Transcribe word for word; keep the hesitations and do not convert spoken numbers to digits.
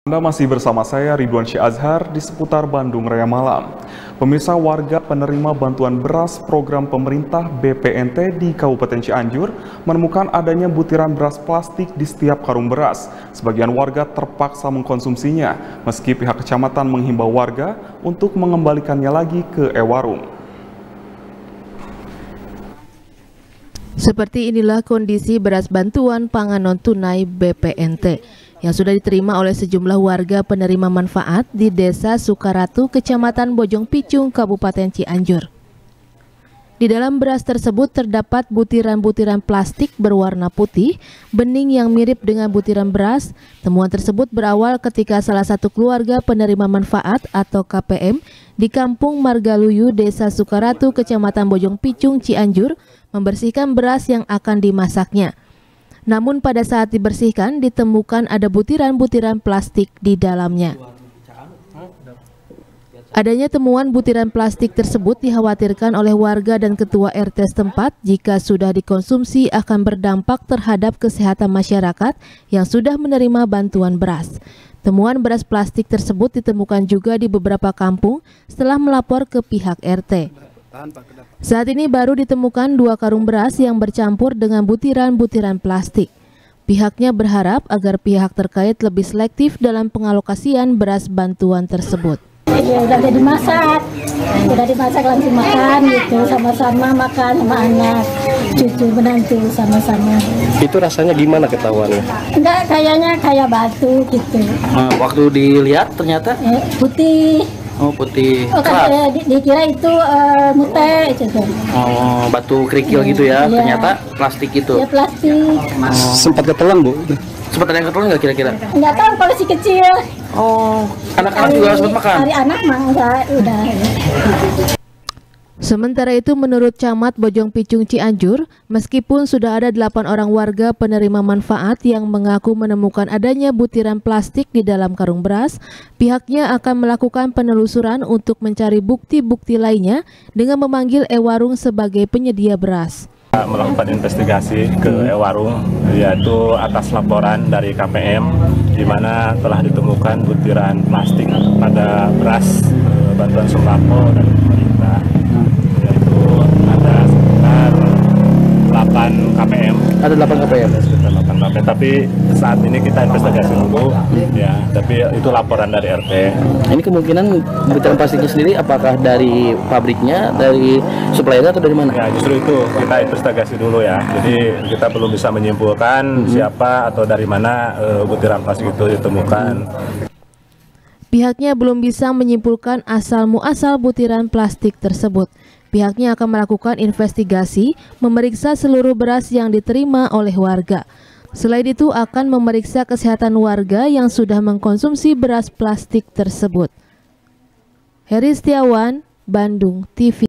Anda masih bersama saya Ridwan Syah Azhar di seputar Bandung Raya Malam. Pemirsa, warga penerima bantuan beras program pemerintah B P N T di Kabupaten Cianjur menemukan adanya butiran beras plastik di setiap karung beras. Sebagian warga terpaksa mengkonsumsinya, meski pihak kecamatan menghimbau warga untuk mengembalikannya lagi ke e-warung. Seperti inilah kondisi beras bantuan pangan non-tunai B P N T yang sudah diterima oleh sejumlah warga penerima manfaat di Desa Sukaratu, Kecamatan Bojong Picung, Kabupaten Cianjur. Di dalam beras tersebut terdapat butiran-butiran plastik berwarna putih, bening yang mirip dengan butiran beras. Temuan tersebut berawal ketika salah satu keluarga penerima manfaat atau K P M di Kampung Margaluyu, Desa Sukaratu, Kecamatan Bojong Picung, Cianjur, membersihkan beras yang akan dimasaknya. Namun pada saat dibersihkan ditemukan ada butiran-butiran plastik di dalamnya. Adanya temuan butiran plastik tersebut dikhawatirkan oleh warga dan ketua R T setempat jika sudah dikonsumsi akan berdampak terhadap kesehatan masyarakat yang sudah menerima bantuan beras. Temuan beras plastik tersebut ditemukan juga di beberapa kampung setelah melapor ke pihak R T. Saat ini baru ditemukan dua karung beras yang bercampur dengan butiran-butiran plastik. Pihaknya berharap agar pihak terkait lebih selektif dalam pengalokasian beras bantuan tersebut. Ya udah jadi masak, udah dimasak langsung makan gitu, sama-sama makan sama anak, cucu menantu sama-sama. Itu rasanya gimana ketahuannya? Enggak, kayaknya kayak batu gitu. Nah, waktu dilihat ternyata Eh, putih. oh putih. Oh, kan, eh, di, dikira itu uh, mute gitu. Oh, batu kerikil gitu ya. Iya. Ternyata plastik itu. Ya plastik. Oh. Sempat ketelan, Bu? Sempat ada yang ketelan nggak kira-kira? Enggak tahu kalau si kecil. Oh, anak-anak juga sempat makan? Hari anak mah enggak, udah. Sementara itu menurut Camat Bojong Picung Cianjur, meskipun sudah ada delapan orang warga penerima manfaat yang mengaku menemukan adanya butiran plastik di dalam karung beras, pihaknya akan melakukan penelusuran untuk mencari bukti-bukti lainnya dengan memanggil e-warung sebagai penyedia beras. Melakukan investigasi ke e-warung, yaitu atas laporan dari K P M di mana telah ditemukan butiran plastik pada beras e, bantuan sembako dari pemerintah, yaitu ada sekitar delapan K P M. Ada delapan K P M. Sekitar delapan K P M. Tapi saat ini kita investigasi dulu, ya. Tapi itu laporan dari R T. Ini kemungkinan butiran plastiknya sendiri apakah dari pabriknya, dari suppliernya atau dari mana? Ya, justru itu kita investigasi dulu ya. Jadi kita belum bisa menyimpulkan hmm. siapa atau dari mana e, butiran plastik itu ditemukan. Pihaknya belum bisa menyimpulkan asal-muasal butiran plastik tersebut. Pihaknya akan melakukan investigasi, memeriksa seluruh beras yang diterima oleh warga. Selain itu akan memeriksa kesehatan warga yang sudah mengkonsumsi beras plastik tersebut. Heri Setiawan, Bandung T V.